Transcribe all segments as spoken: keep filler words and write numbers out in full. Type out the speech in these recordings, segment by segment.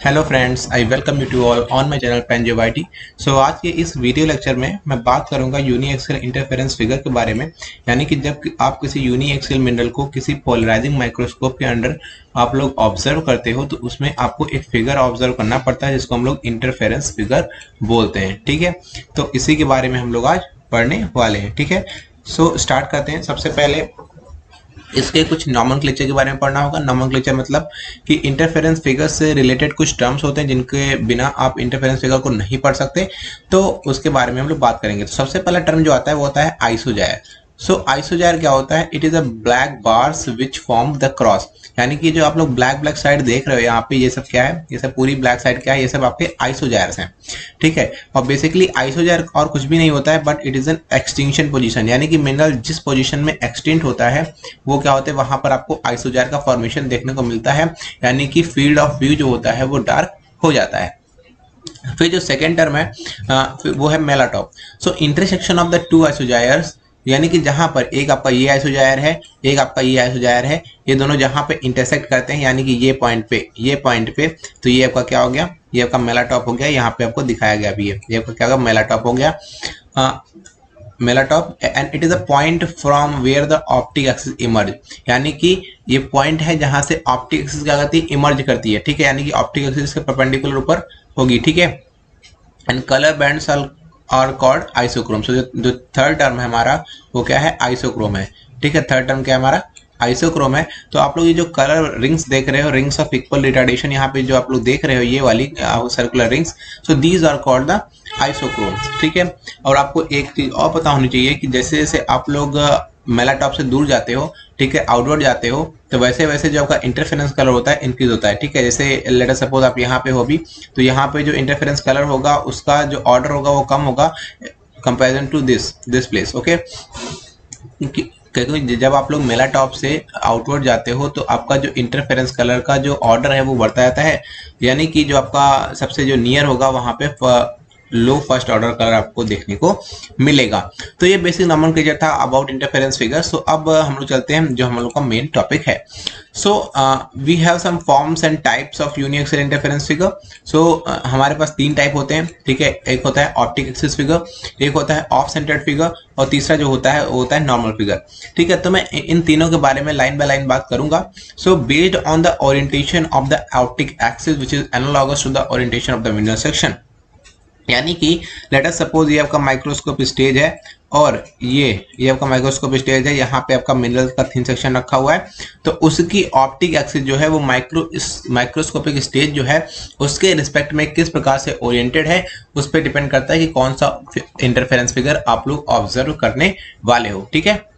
Hello friends, I welcome you to all on my channel pen J Y T. So आज के इस video lecture में मैं बात करूंगा यूनिएक्सियल इंटरफेरेंस फिगर के बारे में। यानी कि जब आप किसी यूनिएक्सियल मिनरल को किसी पोलराइजिंग माइक्रोस्कोप के अंडर आप लोग ऑब्जर्व करते हो तो उसमें आपको एक फिगर ऑब्जर्व करना पड़ता है जिसको हम लोग इंटरफेरेंस फिगर बोलते हैं। ठीक है, तो इसी के बारे में हम लोग आज पढ़ने वाले हैं। ठीक है, सो स्टार्ट करते हैं। सबसे पहले इसके कुछ नॉमेनक्लेचर के बारे में पढ़ना होगा। नॉमेनक्लेचर मतलब कि इंटरफेरेंस फिगर से रिलेटेड कुछ टर्म्स होते हैं जिनके बिना आप इंटरफेरेंस फिगर को नहीं पढ़ सकते, तो उसके बारे में हम लोग बात करेंगे। तो सबसे पहला टर्म जो आता है वो होता है आइसोजायर। सो आइसोजायर क्या होता है? It is a black bars which form the cross. यानी कि जो आप लोग ब्लैक ब्लैक साइड देख रहे हो यहाँ पे, ये सब क्या है? ये सब पूरी ब्लैक साइड क्या है? ये सब आपके आइसोजायर्स हैं। ठीक है, और बेसिकली आइसोजायर और कुछ भी नहीं होता है but it is an extinction position. यानी कि मिनरल जिस पोजीशन में एक्सटिंक्ट होता है वो क्या होता है, वहां पर आपको आइसोजायर का फॉर्मेशन देखने को मिलता है। यानी कि फील्ड ऑफ व्यू जो होता है वो डार्क हो जाता है। फिर जो सेकेंड टर्म है वो है melatope. So intersection of the two isogyres, यानी कि जहां पर एक आपका ये आइसोजायर है, एक आपका ये आइसोजायर है, ये दोनों जहां पे इंटरसेक्ट करते हैं, यानी कि ये पॉइंट पे ये पॉइंट पे, तो ये आपका क्या हो गया? ये आपका मेलाटॉप हो गया। यहाँ पे आपको दिखाया गया भी है, ये आपका क्या होगा? मेलाटॉप हो गया। Melatope and it is a point from where the optic axis emerge. यानी कि ये पॉइंट है जहां से ऑप्टिक एक्सिस क्या करती है? इमर्ज करती है। ठीक है, यानी कि ऑप्टिक एक्सिस के परपेंडिकुलर ऊपर होगी। ठीक है, एंड कलर बैंड्स आर और कॉल्ड आइसोक्रोम। सो जो थर्ड टर्म है हमारा वो क्या है? आइसोक्रोम है। ठीक है, थर्ड टर्म क्या है हमारा? आइसोक्रोम है। तो आप लोग ये जो कलर रिंग्स देख रहे हो, रिंग्स ऑफ इक्वल रिटार्डेशन, यहाँ पे जो आप लोग देख रहे हो ये वाली circular rings, so these are called the isochromes. ठीक है, और आपको एक चीज और पता होनी चाहिए कि जैसे जैसे आप लोग मेलाटॉप से दूर जाते हो, ठीक है, आउटवर्ड जाते हो, तो वैसे वैसे जो आपका इंटरफेरेंस कलर होता है इंक्रीज होता है। ठीक है, जैसे लेट अस सपोज आप यहाँ पे हो भी, तो यहाँ पे जो इंटरफेरेंस कलर होगा उसका जो ऑर्डर होगा वो कम होगा comparison to this this place. Okay, क्योंकि जब आप लोग मेलाटॉप से आउटवर्ड जाते हो तो आपका जो इंटरफेरेंस कलर का जो ऑर्डर है वो बढ़ता जाता है। यानी कि जो आपका सबसे जो नियर होगा वहां पे लो फर्स्ट ऑर्डर कलर आपको देखने को मिलेगा। तो ये बेसिक नॉमेनक्लेचर था अबाउट इंटरफेरेंस फिगर। सो अब हम लोग चलते हैं जो हम लोग का मेन टॉपिक है। So we have some forms and types of uniaxial interference figure. So हमारे पास तीन टाइप होते हैं। ठीक है, एक होता है ऑप्टिक एक्सिस फिगर, एक होता है ऑफ सेंटर्ड फिगर, और तीसरा जो होता है वो होता है नॉर्मल फिगर। ठीक है, तो मैं इन तीनों के बारे में लाइन बाय लाइन बात करूंगा। So based on the orientation of the optic axis which is analogous to the orientation of the mineral section. यानी कि लेट अस सपोज ये आपका माइक्रोस्कोप स्टेज है और ये ये आपका माइक्रोस्कोप स्टेज है, यहाँ पे आपका मिनरल का थिन सेक्शन रखा हुआ है, तो उसकी ऑप्टिक एक्सिस जो है वो माइक्रो माइक्रोस्कोपिक स्टेज जो है उसके रिस्पेक्ट में किस प्रकार से ओरिएंटेड है उस पर डिपेंड करता है कि कौन सा इंटरफेरेंस फिगर आप लोग ऑब्जर्व करने वाले हो। ठीक है,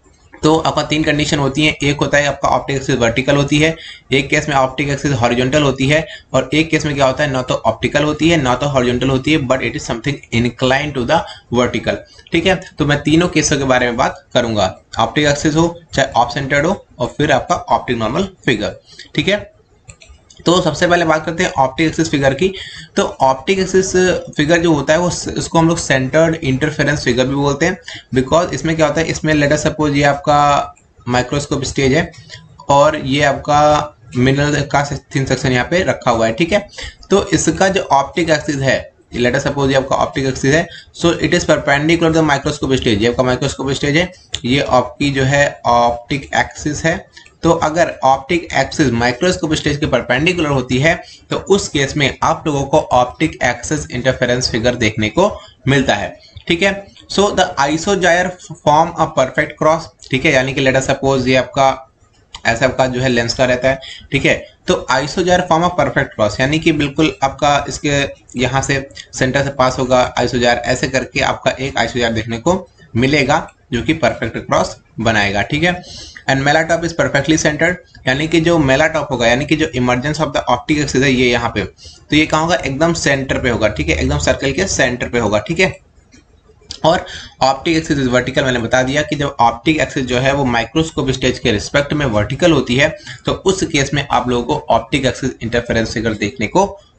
तो आपका तीन कंडीशन होती है। एक होता है आपका ऑप्टिक एक्सिस वर्टिकल होती है, एक केस में ऑप्टिक एक्सिस हॉरिजॉन्टल होती है, और एक केस में क्या होता है ना तो ऑप्टिकल होती है ना तो हॉरिजॉन्टल होती है, but it is something incline to the vertical. ठीक है, तो मैं तीनों केसों के बारे में बात करूंगा, ऑप्टिक एक्सिस हो चाहे ऑफ सेंटर्ड हो और फिर आपका ऑप्टिक नॉर्मल फिगर। ठीक है, तो सबसे पहले बात करते हैं ऑप्टिक एक्सिस फिगर की। तो ऑप्टिक एक्सिस फिगर जो होता है वो इसको हम लोग सेंटर्ड इंटरफेरेंस फिगर भी बोलते हैं, बिकॉज इसमें क्या होता है, इसमें लेट अस सपोज ये आपका माइक्रोस्कोप स्टेज है और ये आपका मिनरल का थिन सेक्शन यहाँ पे रखा हुआ है। ठीक है, तो इसका जो ऑप्टिक एक्सिस है, लेट अस सपोज ये आपका ऑप्टिक एक्सिस है, so it is perpendicular to the microscope stage. ये आपका माइक्रोस्कोप स्टेज है, ये आपकी जो है ऑप्टिक एक्सिस है। तो अगर ऑप्टिक एक्सिस माइक्रोस्कोप स्टेज के परपेंडिकुलर होती है तो उस केस में आप लोगों को ऑप्टिक एक्सिस इंटरफेरेंस फिगर देखने को मिलता है। ठीक है, so the isogyre form a perfect cross. ठीक है, यानी कि लेट अस सपोज ये आपका ऐसा आपका जो है लेंस का रहता है। ठीक है, तो isogyre form a perfect cross, यानी कि बिल्कुल आपका इसके यहाँ से सेंटर से पास होगा आइसोजायर, ऐसे करके आपका एक आइसोजायर देखने को मिलेगा जो कि परफेक्ट क्रॉस बनाएगा। ठीक है, and melatope is perfectly centred, यानी कि जो मेलाटॉप होगा यानी कि जो emergence of the optic axis है ये यहाँ पे, तो ये कहाँ होगा? एकदम सेंटर पे होगा। ठीक है, एकदम सर्कल के सेंटर पे होगा। ठीक है, और ऑप्टिक एक्सिस इज वर्टिकल। मैंने बता दिया कि जब ऑप्टिक एक्सिस जो है वो माइक्रोस्कोप स्टेज के रिस्पेक्ट में वर्टिकल होती है तो उस केस में आप लोगों को ऑप्टिक एक्सिस इंटरफेरेंस फिगर देखने को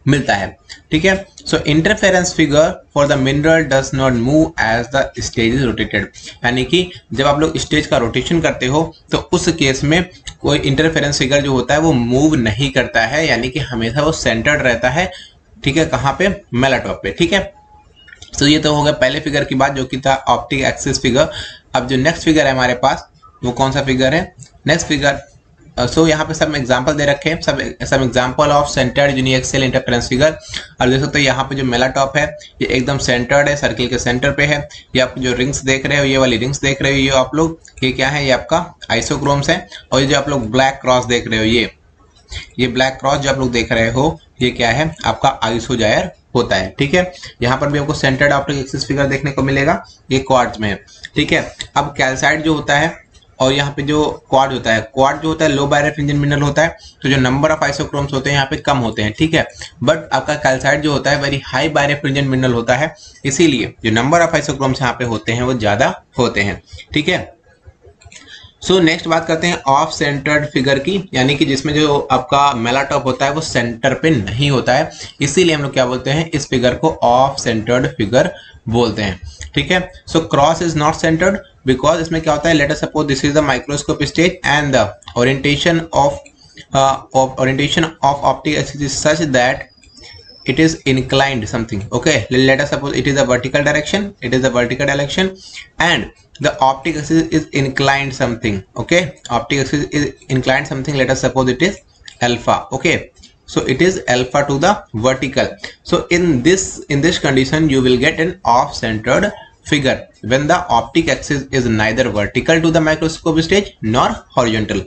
मिलता है। ठीक है, so interference figure for the mineral does not move as the stage is rotated, यानी कि जब आप लोग स्टेज का रोटेशन करते हो तो उस केस में कोई इंटरफेरेंस फिगर जो होता है वो मूव नहीं करता है, यानी कि हमेशा वो सेंटर्ड रहता है। ठीक है, कहाँ पे? मेलाटॉप पे। ठीक है, तो ये तो हो गया पहले फिगर की बात जो कि था ऑप्टिक एक्सिस फिगर। अब जो नेक्स्ट फिगर है हमारे पास वो कौन सा फिगर है? नेक्स्ट फिगर, सो uh, यहाँ पे सब एग्जांपल दे रखे हैं, सब सब example of centred uniaxial interference figure. और देख सकते हो यहाँ पे जो मेलाटॉप है ये एकदम सेंटर्ड है, सर्किल के सेंटर पे है। ये आप जो रिंग्स देख रहे हो, ये वाली रिंग्स देख रहे हो, ये आप लोग ये क्या है? ये आपका आइसोक्रोम्स है। और ये जो आप लोग ब्लैक क्रॉस देख रहे हो, ये ये ब्लैक क्रॉस जो आप लोग देख रहे हो ये क्या है? आपका आइसोजायर होता है। ठीक है, यहाँ पर भी आपको सेंटर्ड ऑप्टिक एक्सिस फिगर देखने को मिलेगा, ये क्वार्ट्ज में है। ठीक है, अब कैल्साइट जो होता है और यहाँ पे जो क्वार्ट्ज होता है, क्वार्ट्ज जो होता है लो बायरेफ्रिंजेंट मिनरल होता है, तो जो नंबर ऑफ आइसोक्रोम्स होते हैं यहाँ पे कम होते हैं। ठीक है, बट आपका कैल्साइट जो होता है वेरी हाई बायरेफ्रिंजेंट मिनरल होता है, इसीलिए जो नंबर ऑफ आइसोक्रोम्स यहाँ पे होते हैं वो ज्यादा होते हैं। ठीक है, सो so, नेक्स्ट बात करते हैं ऑफ सेंटर्ड फिगर की, यानी कि जिसमें जो आपका मेलाटॉप होता है वो सेंटर पे नहीं होता है, इसीलिए हम लोग क्या बोलते हैं? इस फिगर को ऑफ सेंटर्ड फिगर बोलते हैं। ठीक है, so cross is not centred because इसमें क्या होता है? Let us suppose this is the microscope stage and the orientation of orientation of optic axis is such that it is inclined something. Okay, let us suppose it is a vertical direction, it is a vertical direction and the optic axis is inclined something. Okay, optic axis is inclined something, let us suppose it is alpha. Okay, so it is alpha to the vertical. So in this in this condition you will get an off centered figure when the optic axis is neither vertical to the microscope stage nor horizontal.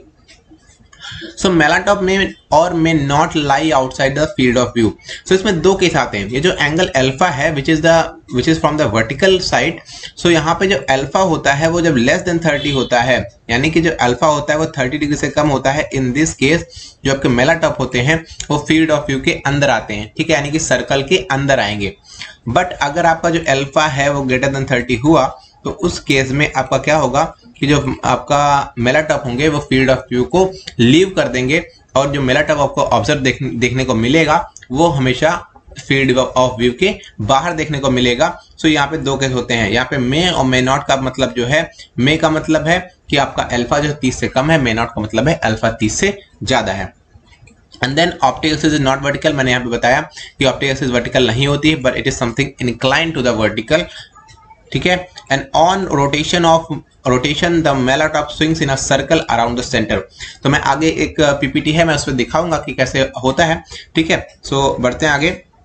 So melatope may or may not lie outside the field of view. So इसमें दो case आते हैं। ये जो angle alpha है which is the which is from the vertical side, so यहाँ पे जो अल्फा होता है वो जब लेस देन थर्टी होता है, यानी कि जो अल्फा होता है वो थर्टी डिग्री से कम होता है, इन दिस केस जो आपके मेलाटॉप होते हैं वो फील्ड ऑफ व्यू के अंदर आते हैं। ठीक है, यानी कि सर्कल के अंदर आएंगे। बट अगर आपका जो अल्फा है वो ग्रेटर देन थर्टी हुआ तो उस केस में आपका क्या होगा कि जो आपका मेलाटॉप होंगे वो फील्ड ऑफ व्यू को लीव कर देंगे और जो मेलाटॉप आपको ऑब्जर्व देख, देखने को मिलेगा वो हमेशा फील्ड ऑफ व्यू के बाहर देखने को मिलेगा। सो यहाँ पे दो केस होते हैं, यहाँ पे मे और मे नॉट का मतलब जो है, मे का मतलब है कि आपका अल्फा जो तीस से कम है, मे नॉट का मतलब है अल्फा तीस से ज्यादा है। And then optic axis is not vertical, मैंने यहाँ पे बताया कि ऑप्टिक एक्सिस वर्टिकल नहीं होती है but it is something incline to the vertical. ठीक है, and on rotation of rotation the melatope swings in a circle around the centre. तो मैं आगे एक पीपीटी है, मैं उसमें दिखाऊंगा कि कैसे होता है। ठीक है, सो so, बढ़ते हैं आगे।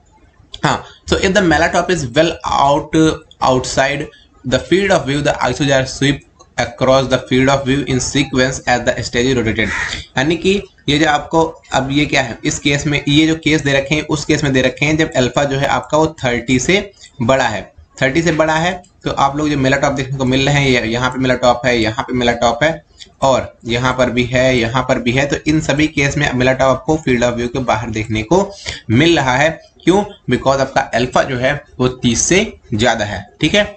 हाँ, so if the melatope is well out outside the field of view the isogyre sweep across the field of view in sequence as the stage rotated. यानी कि ये जो आपको अब ये क्या है, इस केस में ये जो केस दे रखे हैं उस केस में दे रखे हैं जब अल्फा जो है आपका वो थर्टी से बड़ा है, थर्टी से बड़ा है तो आप लोग जो मेलाटॉप देखने को मिल रहे हैं, यहाँ पे मेलाटॉप है, यहाँ पे मेलाटॉप है और यहाँ पर भी है, यहाँ पर भी है, तो इन सभी केस में मेलाटॉप आपको फील्ड ऑफ व्यू के बाहर देखने को मिल रहा है। क्यों? बिकॉज आपका अल्फा जो है वो तीस से ज्यादा है। ठीक है,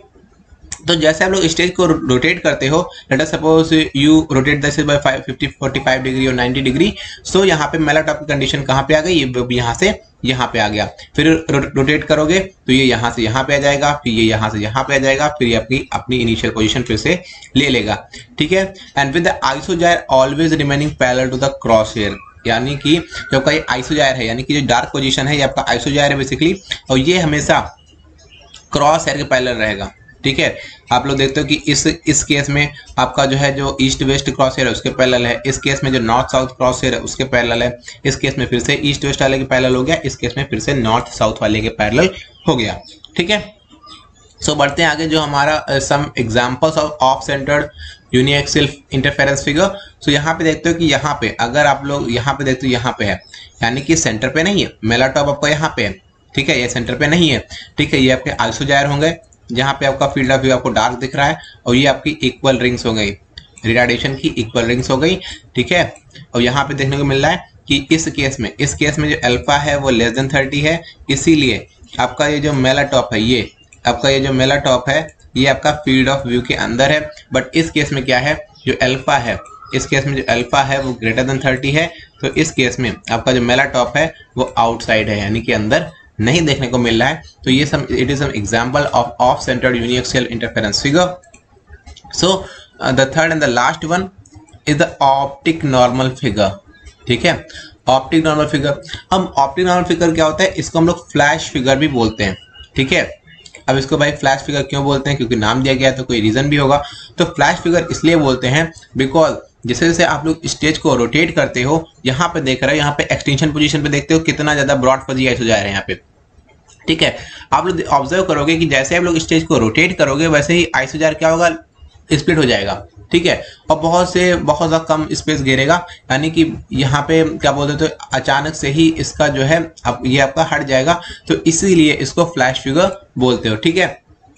तो जैसे आप लोग स्टेज को रोटेट करते हो, let us suppose you rotate this by fifty forty five degree और नाइंटी डिग्री, सो यहाँ पे मेलाटॉप की कंडीशन कहाँ पे आ गई? ये यहाँ से यहाँ पे आ गया। फिर रो, रोटेट करोगे तो ये यहाँ से यहाँ पे आ जाएगा, फिर ये यहाँ से यहाँ पे आ जाएगा, फिर ये अपनी अपनी इनिशियल पोजीशन फिर से ले लेगा। ठीक है, and with the isogyre always remaining parallel to the cross hair, यानी कि जो आपका ये आइसोजायर है, यानी कि जो डार्क पोजीशन है ये आपका आइसोजायर है बेसिकली, और ये हमेशा क्रॉस हेयर के पैरेलल रहेगा। ठीक है, आप लोग देखते हो कि इस इस केस में आपका जो है जो ईस्ट वेस्ट क्रॉस हेयर है उसके पैरेलल है, इस केस में जो नॉर्थ साउथ क्रॉस हेयर है उसके पैरेलल है, इस केस में फिर से ईस्ट वेस्ट वाले के पैरेलल हो गया, इस केस में फिर से नॉर्थ साउथ वाले के पैरेलल हो गया। ठीक है, सो बढ़ते हैं आगे जो हमारा some examples of off centred uniaxial interference figure. So यहाँ पे देखते हो कि यहाँ पे अगर आप लोग यहाँ पे देखते हो यहाँ पे है, यानी कि सेंटर पे नहीं है, मेलाटॉप आपका यहाँ पे है। ठीक है, ये सेंटर पे नहीं है। ठीक है, ये आपके आइसोजायर होंगे जहाँ पे आपका फील्ड ऑफ व्यू आपको डार्क दिख रहा है, और ये आपकी इक्वल रिंग्स हो गई, रिटार्डेशन की इक्वल रिंग्स हो गई। ठीक है, और यहाँ पे देखने को मिल रहा है कि इस केस में इस केस में जो अल्फा है वो लेस देन थर्टी है, इसीलिए आपका ये जो मेलाटॉप है, ये आपका ये जो मेलाटॉप है ये आपका फील्ड ऑफ व्यू के अंदर है। बट इस केस में क्या है, जो अल्फा है इस केस में जो अल्फा है वो ग्रेटर देन थर्टी है, तो इस केस में आपका जो मेला टॉप है वो आउटसाइड है, यानी कि अंदर नहीं देखने को मिल रहा है। तो ये some it is an example of off centred uniaxial interference figure. So the third and the last one is the optic normal figure. ठीक है, ऑप्टिक नॉर्मल फिगर, हम ऑप्टिक नॉर्मल फिगर क्या होता है, इसको हम लोग फ्लैश फिगर भी बोलते हैं। ठीक है, अब इसको भाई फ्लैश फिगर क्यों बोलते हैं, क्योंकि नाम दिया गया है तो कोई रीजन भी होगा। तो फ्लैश फिगर इसलिए बोलते हैं बिकॉज जैसे जैसे आप लोग स्टेज को रोटेट करते हो, यहाँ पे देख रहे हो, यहाँ पे एक्सटेंशन पोजीशन पे देखते हो कितना ज्यादा ब्रॉड फजी आइस हो जा रहे हैं यहाँ पे। ठीक है, आप लोग ऑब्जर्व करोगे कि जैसे आप लोग स्टेज को रोटेट करोगे वैसे ही आइसोजार क्या होगा, स्प्लिट हो जाएगा। ठीक है, और बहुत से बहुत ज़्यादा कम स्पेस घेरेगा, यानी कि यहाँ पे क्या बोलते हैं तो अचानक से ही इसका जो है अब ये आपका हट जाएगा, तो इसीलिए इसको फ्लैश फिगर बोलते हो। ठीक है,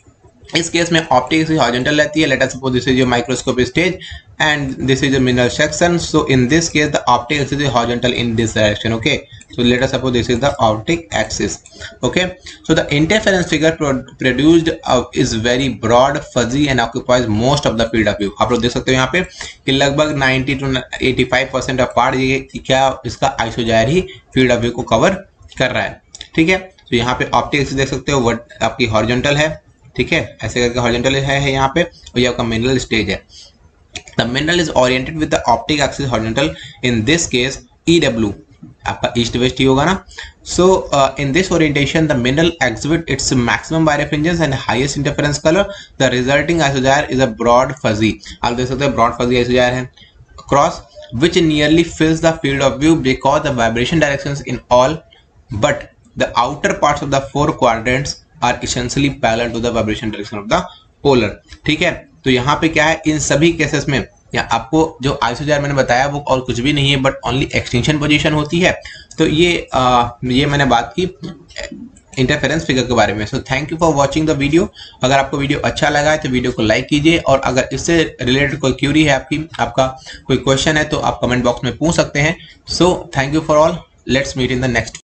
इस केस में ऑप्टिक हॉरिजॉन्टल रहती है। Let us suppose this is your microscope stage and this is the mineral section. So in this case the optic axis is horizontal in this direction. Okay, so let us suppose this is the optic axis. Okay, so the interference figure pro produced uh, is very broad, fuzzy and occupies most of the field of view. आप लोग देख सकते हो यहाँ पे कि लगभग ninety two eighty five percent of part ये क्या इसका आइसोजार ही फील्ड ऑफ व्यू को कवर कर रहा है। ठीक है, तो यहाँ पे ऑप्टिक एक्सिस देख सकते हो, वर्ट आपकी हॉरिजॉन्टल है। ठीक है, ऐसे करके हॉरिजॉन्टल है, है यहाँ पे, और ये आपका मिनरल स्टेज है। The mineral is oriented with the optic axis horizontal. In this case, E W आपका ईस्ट वेस्ट ही होगा ना। So uh, in this orientation, the mineral exhibit its maximum birefringence and highest interference color. The resulting isojar is a broad fuzzy. आप देख सकते हैं broad fuzzy isojar है cross, which nearly fills the field of view because the vibration directions in all but the outer parts of the four quadrants are essentially parallel to the vibration direction of the polar. ठीक है, तो यहाँ पे क्या है, इन सभी cases में या आपको जो आइसोजार मैंने बताया वो और कुछ भी नहीं है बट ओनली एक्सटेंशन पोजीशन होती है। तो ये आ, ये मैंने बात की इंटरफेरेंस फिगर के बारे में। So thank you for watching the video. अगर आपको वीडियो अच्छा लगा है तो वीडियो को लाइक कीजिए, और अगर इससे रिलेटेड कोई क्यूरी है आपकी, आपका कोई क्वेश्चन है तो आप कमेंट बॉक्स में पूछ सकते हैं। So thank you for all, let's meet in the next.